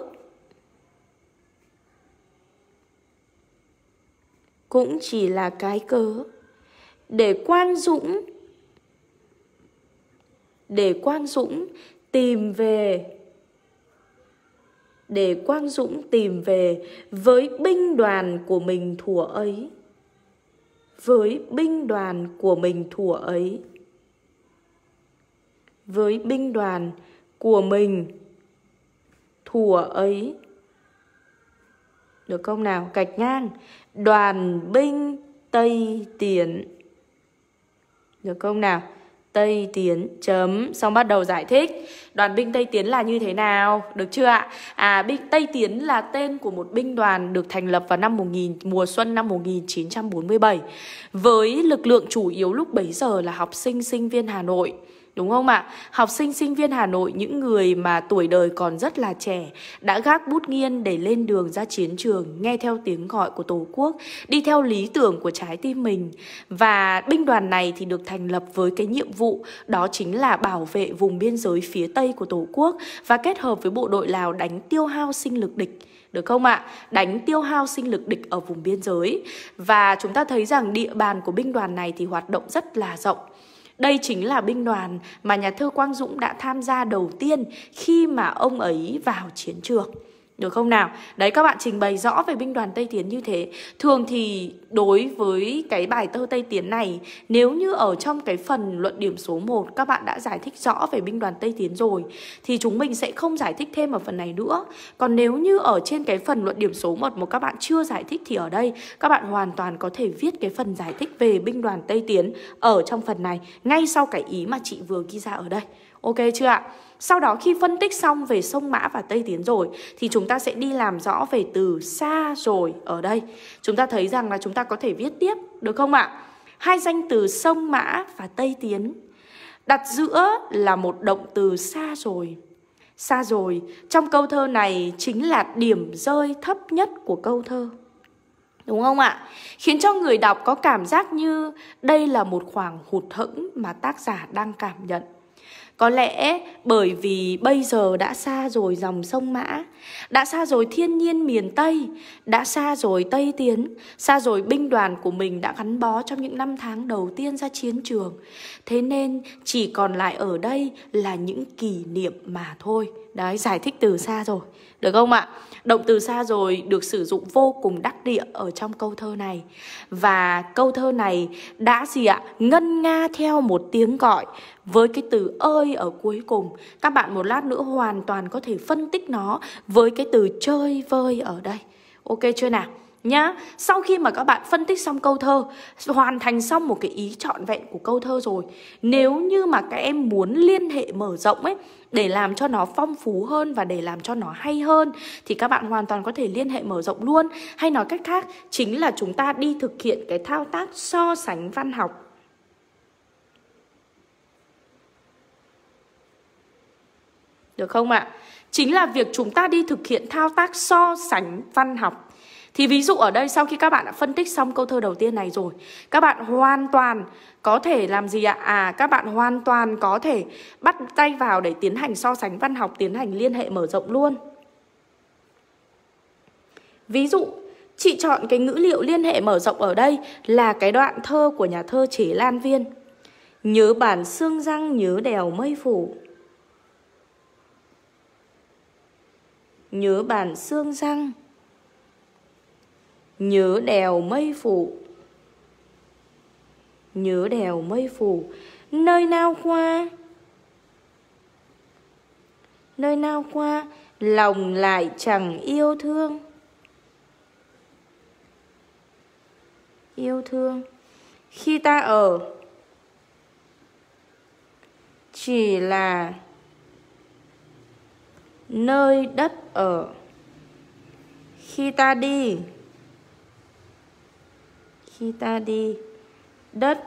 Cũng chỉ là cái cớ để Quang Dũng Để Quang Dũng tìm về Để Quang Dũng tìm về với binh đoàn của mình thuở ấy. Với binh đoàn của mình thuở ấy. Với binh đoàn của mình thuở ấy. Được không nào? Gạch ngang. Đoàn binh Tây Tiến. Được không nào? Tây Tiến, chấm, xong bắt đầu giải thích. Đoàn binh Tây Tiến là như thế nào? Được chưa ạ? À, binh Tây Tiến là tên của một binh đoàn được thành lập vào năm một nghìn, mùa xuân năm một nghìn chín trăm bốn mươi bảy. Với lực lượng chủ yếu lúc bấy giờ là học sinh, sinh viên Hà Nội. Đúng không ạ? Học sinh, sinh viên Hà Nội, những người mà tuổi đời còn rất là trẻ, đã gác bút nghiêng để lên đường ra chiến trường, nghe theo tiếng gọi của Tổ quốc, đi theo lý tưởng của trái tim mình. Và binh đoàn này thì được thành lập với cái nhiệm vụ đó chính là bảo vệ vùng biên giới phía Tây của Tổ quốc và kết hợp với bộ đội Lào đánh tiêu hao sinh lực địch. Được không ạ? Đánh tiêu hao sinh lực địch ở vùng biên giới. Và chúng ta thấy rằng địa bàn của binh đoàn này thì hoạt động rất là rộng. Đây chính là binh đoàn mà nhà thơ Quang Dũng đã tham gia đầu tiên khi mà ông ấy vào chiến trường. Được không nào? Đấy, các bạn trình bày rõ về binh đoàn Tây Tiến như thế. Thường thì đối với cái bài thơ Tây Tiến này, nếu như ở trong cái phần luận điểm số một các bạn đã giải thích rõ về binh đoàn Tây Tiến rồi, thì chúng mình sẽ không giải thích thêm ở phần này nữa. Còn nếu như ở trên cái phần luận điểm số một mà các bạn chưa giải thích thì ở đây các bạn hoàn toàn có thể viết cái phần giải thích về binh đoàn Tây Tiến ở trong phần này, ngay sau cái ý mà chị vừa ghi ra ở đây. Ok chưa ạ? Sau đó khi phân tích xong về sông Mã và Tây Tiến rồi thì chúng ta sẽ đi làm rõ về từ xa rồi ở đây. Chúng ta thấy rằng là chúng ta có thể viết tiếp, được không ạ? Hai danh từ sông Mã và Tây Tiến đặt giữa là một động từ xa rồi. Xa rồi trong câu thơ này chính là điểm rơi thấp nhất của câu thơ. Đúng không ạ? Khiến cho người đọc có cảm giác như đây là một khoảng hụt hẫng mà tác giả đang cảm nhận. Có lẽ bởi vì bây giờ đã xa rồi dòng sông Mã, đã xa rồi thiên nhiên miền Tây, đã xa rồi Tây Tiến, xa rồi binh đoàn của mình đã gắn bó trong những năm tháng đầu tiên ra chiến trường. Thế nên chỉ còn lại ở đây là những kỷ niệm mà thôi. Đấy, giải thích từ xa rồi. Được không ạ? Động từ xa rồi được sử dụng vô cùng đắc địa ở trong câu thơ này. Và câu thơ này đã gì ạ? Ngân nga theo một tiếng gọi với cái từ ơi ở cuối cùng. Các bạn một lát nữa hoàn toàn có thể phân tích nó với cái từ chơi vơi ở đây. Ok chưa nào? Nhá, sau khi mà các bạn phân tích xong câu thơ, hoàn thành xong một cái ý trọn vẹn của câu thơ rồi, nếu như mà các em muốn liên hệ mở rộng ấy, để làm cho nó phong phú hơn và để làm cho nó hay hơn, thì các bạn hoàn toàn có thể liên hệ mở rộng luôn. Hay nói cách khác, chính là chúng ta đi thực hiện cái thao tác so sánh văn học. Được không ạ? Chính là việc chúng ta đi thực hiện thao tác so sánh văn học. Thì ví dụ ở đây sau khi các bạn đã phân tích xong câu thơ đầu tiên này rồi, các bạn hoàn toàn có thể làm gì ạ? À, các bạn hoàn toàn có thể bắt tay vào để tiến hành so sánh văn học, tiến hành liên hệ mở rộng luôn. Ví dụ, chị chọn cái ngữ liệu liên hệ mở rộng ở đây là cái đoạn thơ của nhà thơ Chế Lan Viên. Nhớ bản xương răng nhớ đèo mây phủ. Nhớ bản xương răng nhớ đèo mây phủ. Nhớ đèo mây phủ. Nơi nào qua, nơi nào qua lòng lại chẳng yêu thương. Yêu thương. Khi ta ở chỉ là nơi đất ở. Khi ta đi, khi ta đi, đất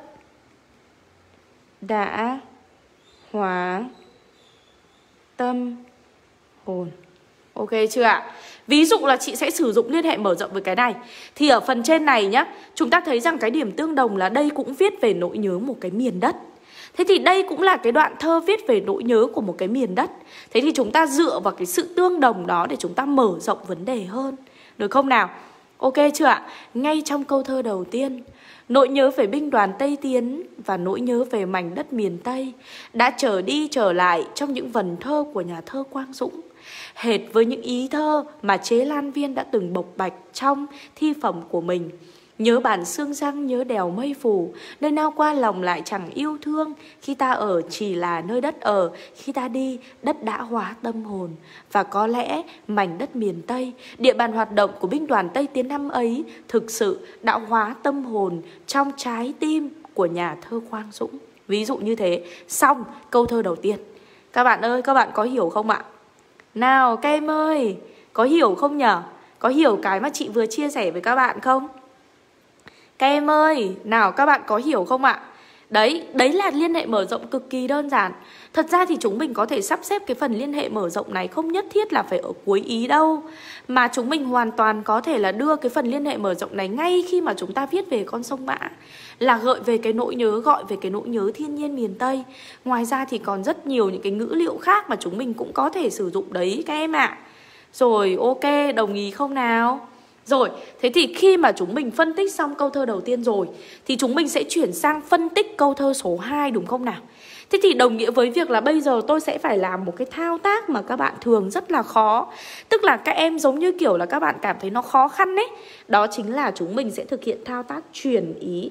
đã hóa tâm hồn. Ok chưa ạ? Ví dụ là chị sẽ sử dụng liên hệ mở rộng với cái này. Thì ở phần trên này nhá, chúng ta thấy rằng cái điểm tương đồng là đây cũng viết về nỗi nhớ một cái miền đất. Thế thì đây cũng là cái đoạn thơ viết về nỗi nhớ của một cái miền đất. Thế thì chúng ta dựa vào cái sự tương đồng đó để chúng ta mở rộng vấn đề hơn. Được không nào? Ok chưa ạ? Ngay trong câu thơ đầu tiên, nỗi nhớ về binh đoàn Tây Tiến và nỗi nhớ về mảnh đất miền Tây đã trở đi trở lại trong những vần thơ của nhà thơ Quang Dũng, hệt với những ý thơ mà Chế Lan Viên đã từng bộc bạch trong thi phẩm của mình. Nhớ bản xương răng nhớ đèo mây phủ, nơi nào qua lòng lại chẳng yêu thương. Khi ta ở chỉ là nơi đất ở, khi ta đi đất đã hóa tâm hồn. Và có lẽ mảnh đất miền Tây, địa bàn hoạt động của binh đoàn Tây Tiến năm ấy, thực sự đã hóa tâm hồn trong trái tim của nhà thơ Quang Dũng. Ví dụ như thế. Xong câu thơ đầu tiên. Các bạn ơi, các bạn có hiểu không ạ? Nào các em ơi, có hiểu không nhở? Có hiểu cái mà chị vừa chia sẻ với các bạn không? Các em ơi, nào các bạn có hiểu không ạ? Đấy, đấy là liên hệ mở rộng cực kỳ đơn giản. Thật ra thì chúng mình có thể sắp xếp cái phần liên hệ mở rộng này không nhất thiết là phải ở cuối ý đâu. Mà chúng mình hoàn toàn có thể là đưa cái phần liên hệ mở rộng này ngay khi mà chúng ta viết về con sông Mã. Là gợi về cái nỗi nhớ, gọi về cái nỗi nhớ thiên nhiên miền Tây. Ngoài ra thì còn rất nhiều những cái ngữ liệu khác mà chúng mình cũng có thể sử dụng đấy các em ạ. Rồi, ok, đồng ý không nào? Rồi, thế thì khi mà chúng mình phân tích xong câu thơ đầu tiên rồi thì chúng mình sẽ chuyển sang phân tích câu thơ số hai đúng không nào? Thế thì đồng nghĩa với việc là bây giờ tôi sẽ phải làm một cái thao tác mà các bạn thường rất là khó. Tức là các em giống như kiểu là các bạn cảm thấy nó khó khăn ấy. Đó chính là chúng mình sẽ thực hiện thao tác chuyển ý.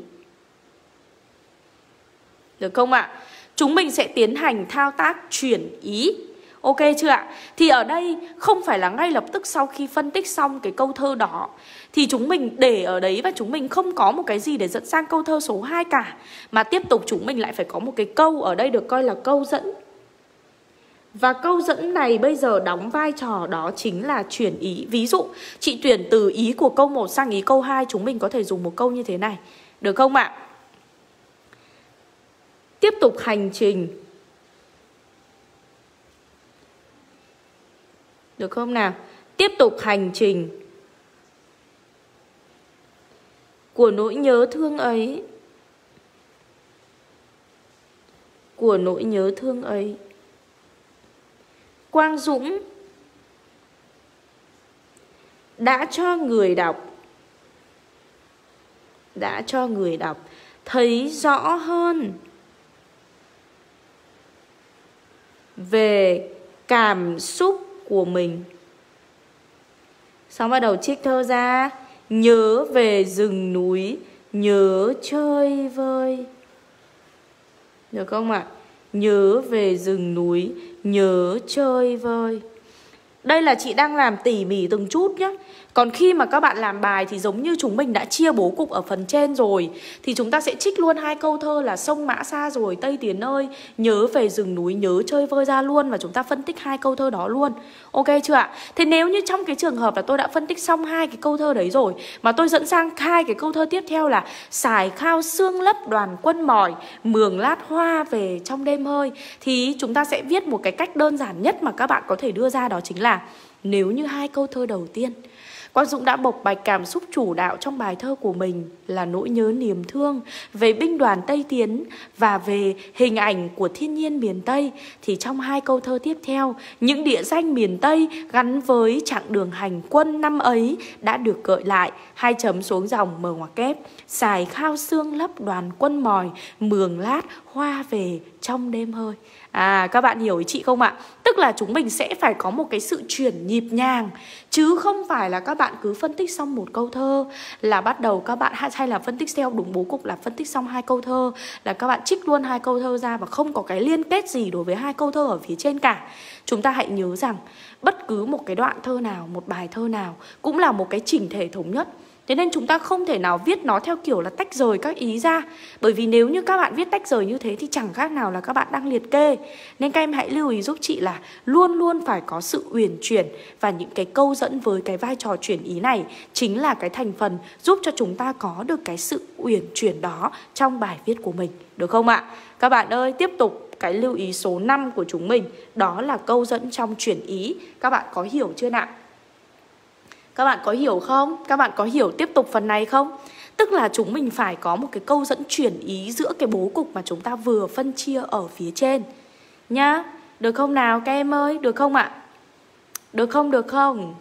Được không ạ? Chúng mình sẽ tiến hành thao tác chuyển ý. Ok chưa ạ? Thì ở đây không phải là ngay lập tức sau khi phân tích xong cái câu thơ đó thì chúng mình để ở đấy và chúng mình không có một cái gì để dẫn sang câu thơ số hai cả. Mà tiếp tục chúng mình lại phải có một cái câu ở đây được coi là câu dẫn. Và câu dẫn này bây giờ đóng vai trò đó chính là chuyển ý. Ví dụ chị chuyển từ ý của câu một sang ý câu hai, chúng mình có thể dùng một câu như thế này. Được không ạ? Tiếp tục hành trình. Được không nào? Tiếp tục hành trình của nỗi nhớ thương ấy. Của nỗi nhớ thương ấy. Quang Dũng đã cho người đọc Đã cho người đọc thấy rõ hơn về cảm xúc của mình. Xong bắt đầu trích thơ ra. Nhớ về rừng núi, nhớ chơi vơi. Được không ạ? Nhớ về rừng núi, nhớ chơi vơi. Đây là chị đang làm tỉ mỉ từng chút nhé. Còn khi mà các bạn làm bài thì giống như chúng mình đã chia bố cục ở phần trên rồi, thì chúng ta sẽ trích luôn hai câu thơ là sông Mã xa rồi Tây Tiến ơi, nhớ về rừng núi, nhớ chơi vơi ra luôn. Và chúng ta phân tích hai câu thơ đó luôn. Ok chưa ạ? Thế nếu như trong cái trường hợp là tôi đã phân tích xong hai cái câu thơ đấy rồi, mà tôi dẫn sang hai cái câu thơ tiếp theo là sải khao xương lấp đoàn quân mỏi, mường lát hoa về trong đêm hơi, thì chúng ta sẽ viết một cái cách đơn giản nhất mà các bạn có thể đưa ra, đó chính là nếu như hai câu thơ đầu tiên Quang Dũng đã bộc bạch cảm xúc chủ đạo trong bài thơ của mình là nỗi nhớ niềm thương về binh đoàn Tây Tiến và về hình ảnh của thiên nhiên miền Tây. Thì trong hai câu thơ tiếp theo, những địa danh miền Tây gắn với chặng đường hành quân năm ấy đã được gợi lại. Hai chấm xuống dòng mở ngoặc kép. Xài khao xương lấp đoàn quân mỏi, mường lát hoa về trong đêm hơi. À, các bạn hiểu ý chị không ạ? Tức là chúng mình sẽ phải có một cái sự chuyển nhịp nhàng, chứ không phải là các bạn cứ phân tích xong một câu thơ là bắt đầu các bạn hay là phân tích theo đúng bố cục là phân tích xong hai câu thơ là các bạn trích luôn hai câu thơ ra và không có cái liên kết gì đối với hai câu thơ ở phía trên cả. Chúng ta hãy nhớ rằng bất cứ một cái đoạn thơ nào, một bài thơ nào cũng là một cái chỉnh thể thống nhất. Thế nên chúng ta không thể nào viết nó theo kiểu là tách rời các ý ra. Bởi vì nếu như các bạn viết tách rời như thế thì chẳng khác nào là các bạn đang liệt kê. Nên các em hãy lưu ý giúp chị là luôn luôn phải có sự uyển chuyển. Và những cái câu dẫn với cái vai trò chuyển ý này chính là cái thành phần giúp cho chúng ta có được cái sự uyển chuyển đó trong bài viết của mình. Được không ạ? Các bạn ơi, tiếp tục cái lưu ý số năm của chúng mình, đó là câu dẫn trong chuyển ý. Các bạn có hiểu chưa nào? Các bạn có hiểu không? Các bạn có hiểu tiếp tục phần này không? Tức là chúng mình phải có một cái câu dẫn chuyển ý giữa cái bố cục mà chúng ta vừa phân chia ở phía trên nhá. Được không nào các em ơi? Được không ạ? Được không? Được không?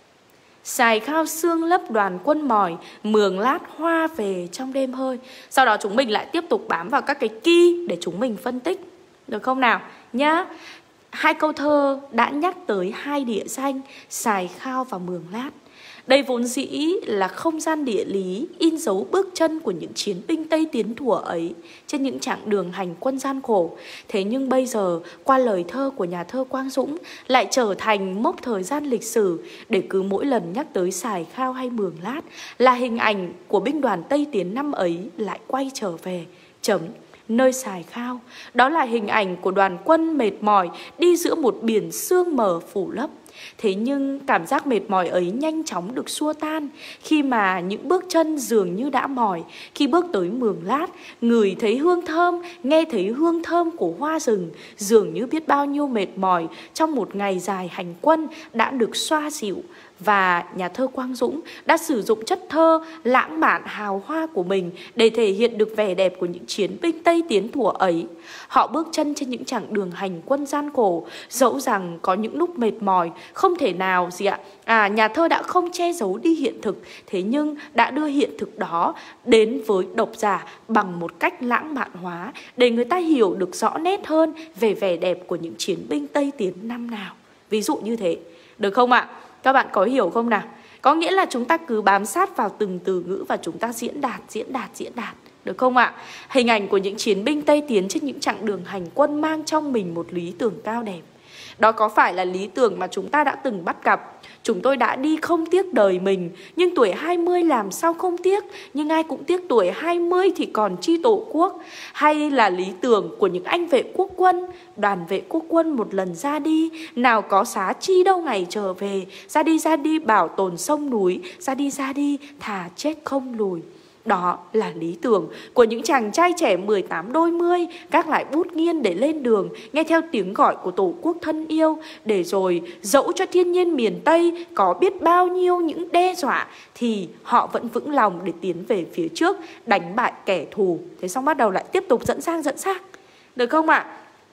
Xài khao xương lấp đoàn quân mỏi, mường lát hoa về trong đêm hơi. Sau đó chúng mình lại tiếp tục bám vào các cái key để chúng mình phân tích. Được không nào? Nhá. Hai câu thơ đã nhắc tới hai địa danh Xài Khao và Mường Lát. Đây vốn dĩ là không gian địa lý in dấu bước chân của những chiến binh Tây Tiến thuở ấy trên những chặng đường hành quân gian khổ. Thế nhưng bây giờ, qua lời thơ của nhà thơ Quang Dũng, lại trở thành mốc thời gian lịch sử để cứ mỗi lần nhắc tới Xài Khao hay Mường Lát là hình ảnh của binh đoàn Tây Tiến năm ấy lại quay trở về. Chấm. Nơi Xài Khao, đó là hình ảnh của đoàn quân mệt mỏi đi giữa một biển sương mờ phủ lấp. Thế nhưng cảm giác mệt mỏi ấy nhanh chóng được xua tan khi mà những bước chân dường như đã mỏi. Khi bước tới Mường Lát, ngửi thấy hương thơm, nghe thấy hương thơm của hoa rừng, dường như biết bao nhiêu mệt mỏi trong một ngày dài hành quân đã được xoa dịu. Và nhà thơ Quang Dũng đã sử dụng chất thơ lãng mạn hào hoa của mình để thể hiện được vẻ đẹp của những chiến binh Tây Tiến thuở ấy. Họ bước chân trên những chặng đường hành quân gian khổ, dẫu rằng có những lúc mệt mỏi, không thể nào gì ạ. À, nhà thơ đã không che giấu đi hiện thực, thế nhưng đã đưa hiện thực đó đến với độc giả bằng một cách lãng mạn hóa để người ta hiểu được rõ nét hơn về vẻ đẹp của những chiến binh Tây Tiến năm nào. Ví dụ như thế, được không ạ? Các bạn có hiểu không nào? Có nghĩa là chúng ta cứ bám sát vào từng từ ngữ và chúng ta diễn đạt, diễn đạt, diễn đạt. Được không ạ? Hình ảnh của những chiến binh Tây Tiến trên những chặng đường hành quân mang trong mình một lý tưởng cao đẹp. Đó có phải là lý tưởng mà chúng ta đã từng bắt gặp. Chúng tôi đã đi không tiếc đời mình, nhưng tuổi hai mươi làm sao không tiếc. Nhưng ai cũng tiếc tuổi hai mươi thì còn chi tổ quốc. Hay là lý tưởng của những anh vệ quốc quân. Đoàn vệ quốc quân một lần ra đi, nào có xá chi đâu ngày trở về. Ra đi ra đi bảo tồn sông núi, ra đi ra đi thà chết không lùi. Đó là lý tưởng của những chàng trai trẻ mười tám đôi mươi, gác lại bút nghiên để lên đường, nghe theo tiếng gọi của tổ quốc thân yêu, để rồi dẫu cho thiên nhiên miền Tây có biết bao nhiêu những đe dọa thì họ vẫn vững lòng để tiến về phía trước, đánh bại kẻ thù. Thế xong bắt đầu lại tiếp tục dẫn sang dẫn sang. Được không ạ?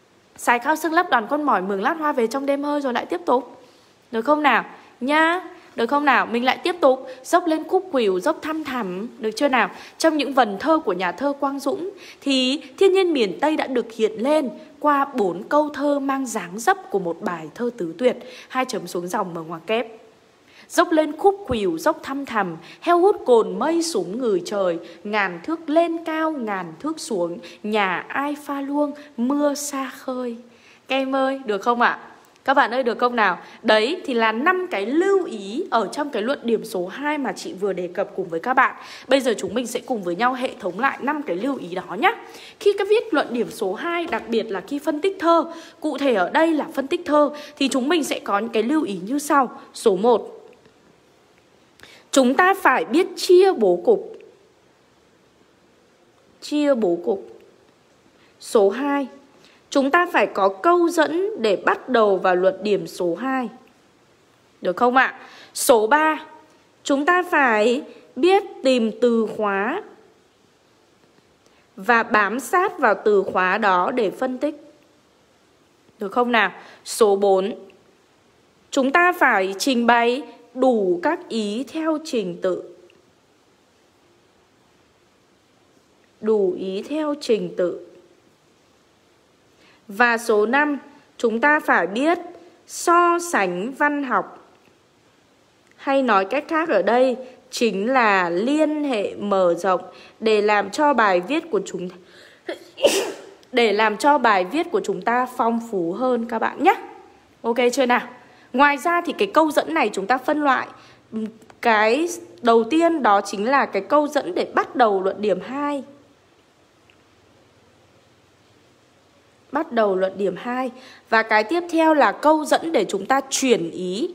Xài khao xương lấp đoàn quân mỏi, mường lát hoa về trong đêm hơi, rồi lại tiếp tục. Được không nào? Nhá. Được không nào? Mình lại tiếp tục dốc lên khúc khuỷu, dốc thăm thẳm. Được chưa nào? Trong những vần thơ của nhà thơ Quang Dũng thì thiên nhiên miền Tây đã được hiện lên qua bốn câu thơ mang dáng dấp của một bài thơ tứ tuyệt. Hai chấm xuống dòng mở ngoặc kép. Dốc lên khúc khuỷu, dốc thăm thẳm, heo hút cồn mây súng ngời trời, ngàn thước lên cao, ngàn thước xuống, nhà ai pha luông, mưa xa khơi. Các em ơi, được không ạ? Các bạn ơi, được không nào? Đấy thì là năm cái lưu ý ở trong cái luận điểm số hai mà chị vừa đề cập cùng với các bạn. Bây giờ chúng mình sẽ cùng với nhau hệ thống lại năm cái lưu ý đó nhé. Khi các viết luận điểm số hai, đặc biệt là khi phân tích thơ, cụ thể ở đây là phân tích thơ, thì chúng mình sẽ có những cái lưu ý như sau. Số một, chúng ta phải biết chia bố cục. Chia bố cục. Số hai, chúng ta phải có câu dẫn để bắt đầu vào luận điểm số hai. Được không ạ? Số ba, chúng ta phải biết tìm từ khóa và bám sát vào từ khóa đó để phân tích. Được không nào? Số bốn, chúng ta phải trình bày đủ các ý theo trình tự. Đủ ý theo trình tự. Và số năm, chúng ta phải biết so sánh văn học. Hay nói cách khác ở đây chính là liên hệ mở rộng để làm cho bài viết của chúng để làm cho bài viết của chúng ta phong phú hơn các bạn nhé. Ok chưa nào? Ngoài ra thì cái câu dẫn này chúng ta phân loại. Cái đầu tiên đó chính là cái câu dẫn để bắt đầu luận điểm hai. Bắt đầu luận điểm hai. Và cái tiếp theo là câu dẫn để chúng ta chuyển ý.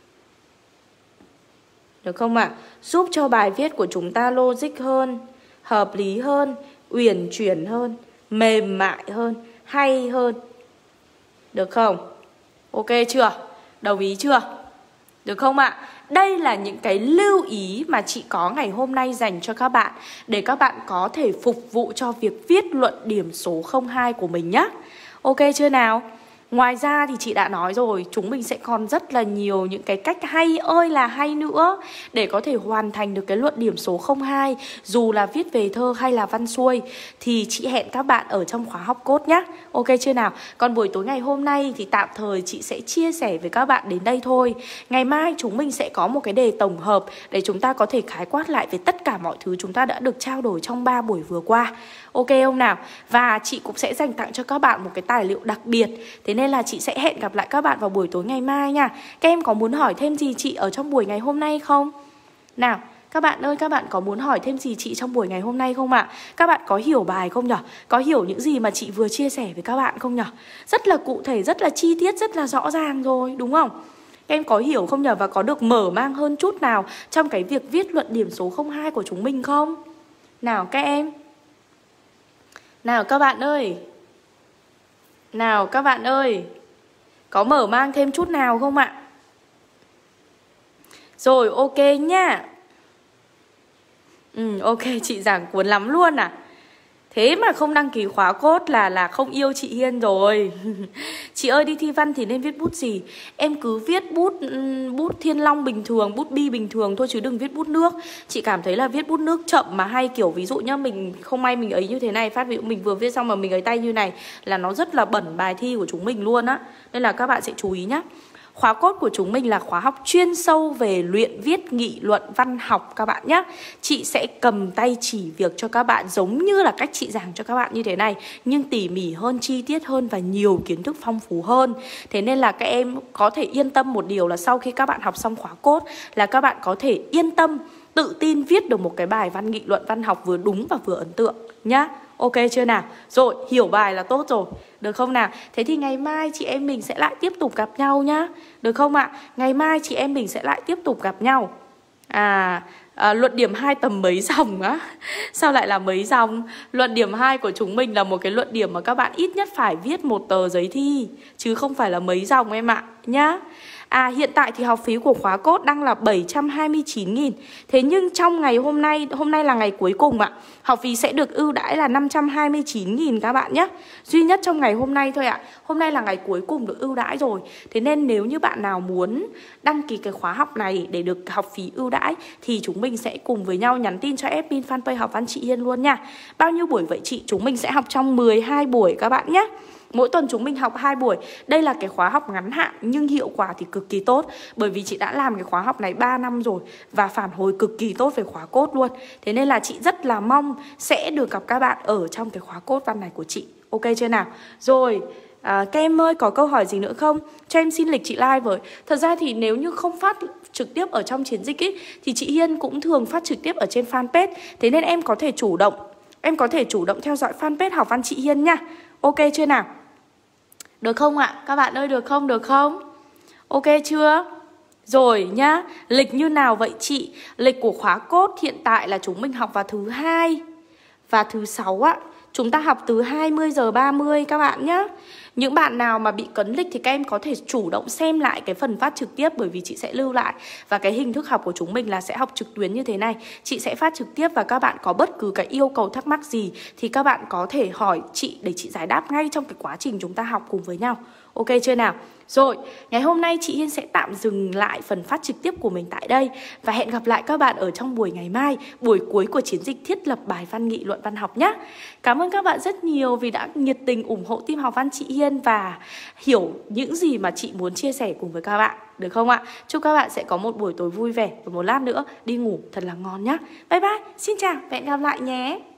Được không ạ? À? Giúp cho bài viết của chúng ta logic hơn, hợp lý hơn, uyển chuyển hơn, mềm mại hơn, hay hơn. Được không? Ok chưa? Đồng ý chưa? Được không ạ? À? Đây là những cái lưu ý mà chị có ngày hôm nay dành cho các bạn, để các bạn có thể phục vụ cho việc viết luận điểm số không hai của mình nhé. Ok chưa nào? Ngoài ra thì chị đã nói rồi, chúng mình sẽ còn rất là nhiều những cái cách hay ơi là hay nữa để có thể hoàn thành được cái luận điểm số không hai. Dù là viết về thơ hay là văn xuôi thì chị hẹn các bạn ở trong khóa học cốt nhé. Ok chưa nào? Còn buổi tối ngày hôm nay thì tạm thời chị sẽ chia sẻ với các bạn đến đây thôi. Ngày mai chúng mình sẽ có một cái đề tổng hợp để chúng ta có thể khái quát lại về tất cả mọi thứ chúng ta đã được trao đổi trong ba buổi vừa qua. Ok không nào? Và chị cũng sẽ dành tặng cho các bạn một cái tài liệu đặc biệt. Thế nên là chị sẽ hẹn gặp lại các bạn vào buổi tối ngày mai nha. Các em có muốn hỏi thêm gì chị ở trong buổi ngày hôm nay không? Nào, các bạn ơi, các bạn có muốn hỏi thêm gì chị trong buổi ngày hôm nay không ạ? À? Các bạn có hiểu bài không nhở? Có hiểu những gì mà chị vừa chia sẻ với các bạn không nhở? Rất là cụ thể, rất là chi tiết, rất là rõ ràng rồi, đúng không? Các em có hiểu không nhở? Và có được mở mang hơn chút nào trong cái việc viết luận điểm số không hai của chúng mình không? Nào các em. Nào các bạn ơi. Nào các bạn ơi. Có mở mang thêm chút nào không ạ? Rồi ok nhá. Ừ ok, chị giảng cuốn lắm luôn à. Thế mà không đăng ký khóa cốt là là không yêu chị Hiên rồi. Chị ơi, đi thi văn thì nên viết bút gì? Em cứ viết bút bút Thiên Long bình thường, bút bi bình thường thôi chứ đừng viết bút nước. Chị cảm thấy là viết bút nước chậm mà hay, kiểu ví dụ nhá, mình không may mình ấy như thế này, phát ví dụ mình vừa viết xong mà mình ấy tay như này là nó rất là bẩn bài thi của chúng mình luôn á. Nên là các bạn sẽ chú ý nhá. Khóa cốt của chúng mình là khóa học chuyên sâu về luyện viết nghị luận văn học các bạn nhé. Chị sẽ cầm tay chỉ việc cho các bạn giống như là cách chị giảng cho các bạn như thế này, nhưng tỉ mỉ hơn, chi tiết hơn và nhiều kiến thức phong phú hơn. Thế nên là các em có thể yên tâm một điều là sau khi các bạn học xong khóa cốt là các bạn có thể yên tâm, tự tin viết được một cái bài văn nghị luận văn học vừa đúng và vừa ấn tượng nhá. Ok chưa nào? Rồi, hiểu bài là tốt rồi. Được không nào? Thế thì ngày mai chị em mình sẽ lại tiếp tục gặp nhau nhá. Được không ạ? Ngày mai chị em mình sẽ lại tiếp tục gặp nhau. À, à luận điểm hai tầm mấy dòng á? Sao lại là mấy dòng? Luận điểm hai của chúng mình là một cái luận điểm mà các bạn ít nhất phải viết một tờ giấy thi, chứ không phải là mấy dòng em ạ nhá. À, hiện tại thì học phí của khóa cốt đang là bảy trăm hai mươi chín nghìn. Thế nhưng trong ngày hôm nay, hôm nay là ngày cuối cùng ạ, học phí sẽ được ưu đãi là năm trăm hai mươi chín nghìn các bạn nhé. Duy nhất trong ngày hôm nay thôi ạ. Hôm nay là ngày cuối cùng được ưu đãi rồi. Thế nên nếu như bạn nào muốn đăng ký cái khóa học này để được học phí ưu đãi thì chúng mình sẽ cùng với nhau nhắn tin cho admin fanpage Học Văn Chị Hiên luôn nha. Bao nhiêu buổi vậy chị? Chúng mình sẽ học trong mười hai buổi các bạn nhé. Mỗi tuần chúng mình học hai buổi. Đây là cái khóa học ngắn hạn nhưng hiệu quả thì cực kỳ tốt. Bởi vì chị đã làm cái khóa học này ba năm rồi và phản hồi cực kỳ tốt về khóa cốt luôn. Thế nên là chị rất là mong sẽ được gặp các bạn ở trong cái khóa cốt văn này của chị. Ok chưa nào? Rồi, à, các em ơi, có câu hỏi gì nữa không? Cho em xin lịch chị live với. Thật ra thì nếu như không phát trực tiếp ở trong chiến dịch ý, thì chị Hiên cũng thường phát trực tiếp ở trên fanpage. Thế nên em có thể chủ động Em có thể chủ động theo dõi fanpage Học Văn Chị Hiên nha. Ok chưa nào? Được không ạ? Các bạn ơi, được không? Được không? Ok chưa? Rồi nhá. Lịch như nào vậy chị? Lịch của khóa cốt hiện tại là chúng mình học vào thứ hai và thứ sáu ạ. Chúng ta học từ hai mươi giờ ba mươi các bạn nhé. Những bạn nào mà bị cấn lịch thì các em có thể chủ động xem lại cái phần phát trực tiếp, bởi vì chị sẽ lưu lại. Và cái hình thức học của chúng mình là sẽ học trực tuyến như thế này. Chị sẽ phát trực tiếp và các bạn có bất cứ cái yêu cầu thắc mắc gì thì các bạn có thể hỏi chị để chị giải đáp ngay trong cái quá trình chúng ta học cùng với nhau. Ok chưa nào? Rồi, ngày hôm nay chị Hiên sẽ tạm dừng lại phần phát trực tiếp của mình tại đây. Và hẹn gặp lại các bạn ở trong buổi ngày mai, buổi cuối của chiến dịch thiết lập bài văn nghị luận văn học nhé. Cảm ơn các bạn rất nhiều vì đã nhiệt tình ủng hộ team học văn chị Hiên và hiểu những gì mà chị muốn chia sẻ cùng với các bạn, được không ạ? Chúc các bạn sẽ có một buổi tối vui vẻ và một lát nữa đi ngủ thật là ngon nhé. Bye bye, xin chào và hẹn gặp lại nhé.